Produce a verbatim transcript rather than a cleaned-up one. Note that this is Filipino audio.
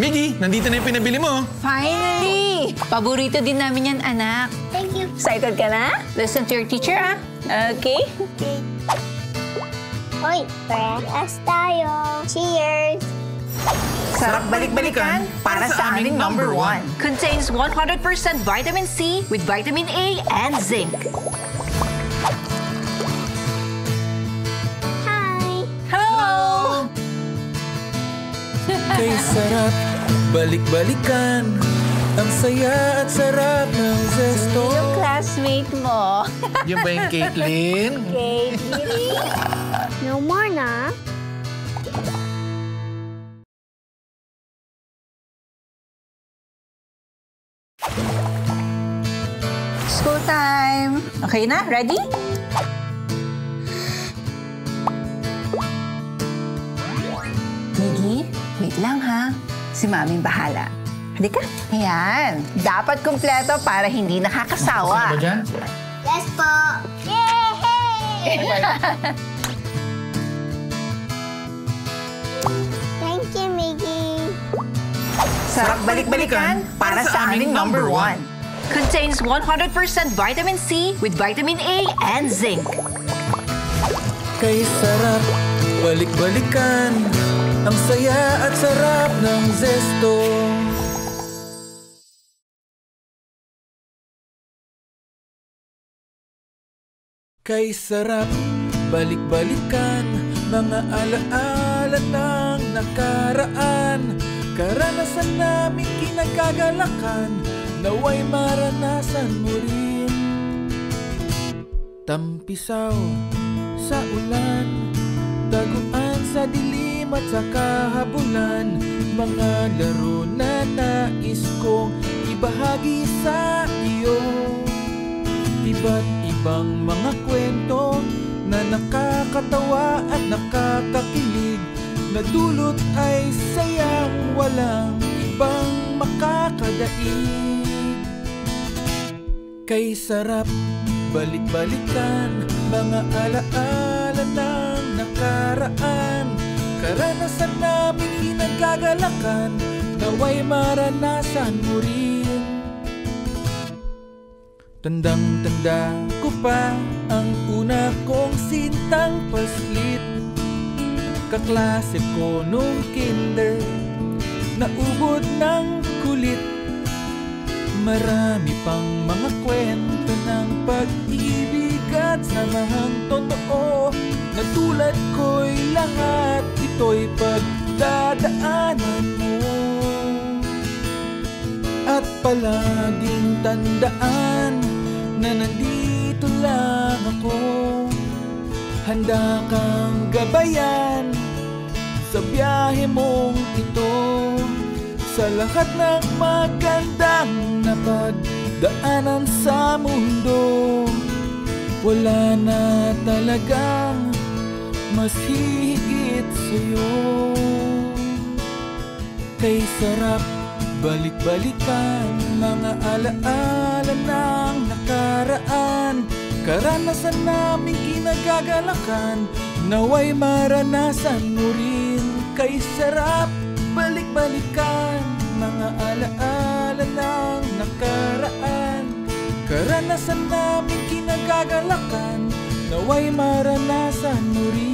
Miggy, nandito na yung pinabili mo. Finally! Paborito din namin yan, anak. Thank you. Excited ka na? Listen to your teacher, ah. Okay? Okay. Hoy, parehas tayo. Cheers! Sarap balik-balikan para sa aming number one. Contains one hundred percent vitamin C with vitamin A and zinc. Hi! Hello! Kay sarap, balik-balikan. Ang saya at sarap ng zesto. Yung classmate mo. Yung ba yung Caitlin? Okay, No more na. School time. Okay na? Ready? Miggy, wait lang ha. Si Maming bahala. Halika. Ayan. Dapat kumpleto para hindi nakakasawa. Ano ba dyan? Yes po! Yay! Thank you, Miggy. Sarap balik-balikan para sa aming number one. Contains one hundred percent vitamin C with vitamin A and zinc. Kay sarap, balik-balikan. Ang saya at sarap ng zesto. Kay sarap, balik-balikan. Mga alaala ng nakaraan. Karanasan namin kinagagalakan. Naway maranasan mo rin. Tampisaw sa ulan, taguan sa dilim at sa kahabulan. Mga laro na nais kong ibahagi sa iyo. Iba't ibang mga kwento na nakakatawa at nakakakilig, na dulot ay sayang walang ibang makakadaig. Kay sarap, balik-balikan. Mga alaala ng nakaraan. Karanasan namin kinagagalakan. Naway maranasan mo rin. Tandang-tanda ko pa ang una kong sintang paslit. Kaklase ko nung kinder, naubod ng kulit. Marami pang mga kwento ng pag-ibig at samahang totoo, na tulad ko'y lahat, ito'y pagdadaanan mo. At palaging tandaan na nandito lang ako, handa kang gabayan sa biyahe mong ito. Sa lahat ng magandang napagdaanan sa mundo, wala na talagang mas hihigit sa'yo. Kay sarap, balik-balikan. Mga alaala ng nakaraan. Karanasan namin kinagagalakan. Naway maranasan mo rin. Kay sarap, balik-balikan. Mga alaala ng nakaraan. Karanasan namin kinagagalakan. Naway maranasan mo rin.